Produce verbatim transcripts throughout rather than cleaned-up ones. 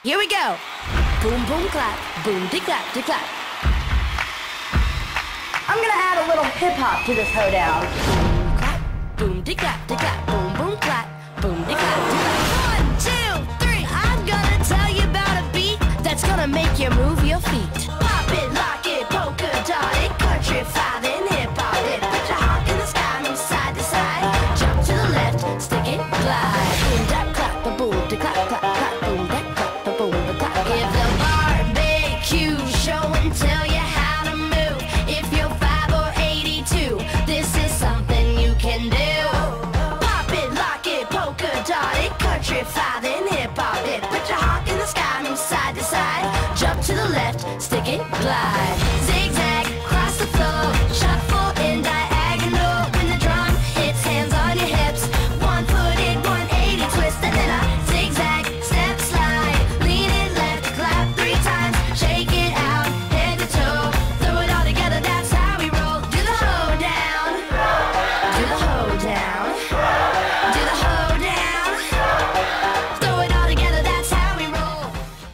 Here we go. Boom, boom, clap. Boom, de clap, de clap. I'm gonna add a little hip hop to this hoedown. Boom, clap. Boom, de clap, de clap. Boom, boom, clap. Boom, de clap, de clap. One, two, three. I'm gonna tell you about a beat that's gonna make you move your feet. Pop it, lock it, polka dot it, country five and hip hop it. Put your heart in the sky, move side to side. Jump to the left, stick it, glide. Boom, that clap, ba boom, de clap, clap, clap. Boom, that clap, ba boom, ba clap. Give the barbecue show and tell you how to move. If you're five or eighty-two, this is something you can do. Pop it, lock it, polka dot it, country five and hip hop it. Put your heart in the sky, move side to side. Jump to the left, stick it, glide. Zigzag, cross the floor, shuffle in diagonal. When the drum hits, hands on your hips. One footed, one eighty twist, and then a zigzag, step slide. Lean it left, clap three times, shake it out, head to toe. Throw it all together, that's how we roll. Do the hoedown, do the hoedown, do the hoedown. Throw it all together, that's how we roll.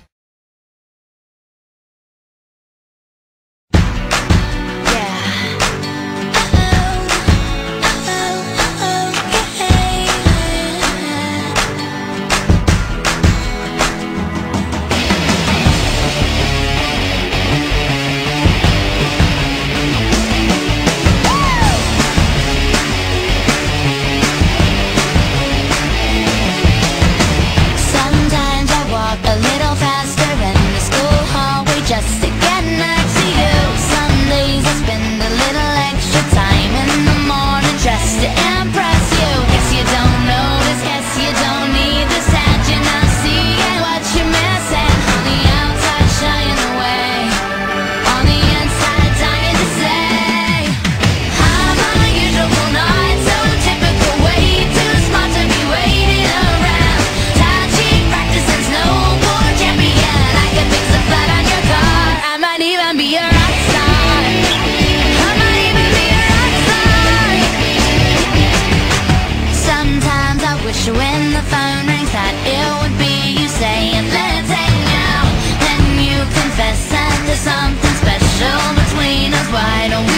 Sometimes I walk a little faster in the school hallway just to get next to you. Some days I spend a little extra time in the morning just to impress you. Guess you don't notice, guess you don't need this hat. You're not seeing what you're missing. On the outside shying away, on the inside dying to say I'm unusual, not so typical, way too smart to be waiting around. Tai Chi practicing, snowboard champion. I can fix a flat on your car. I might even be a rock star. I might even be a rock star. Sometimes I wish when the phone rings that it would be you saying let's hang out. Then you confess that there's something special between us. Why don't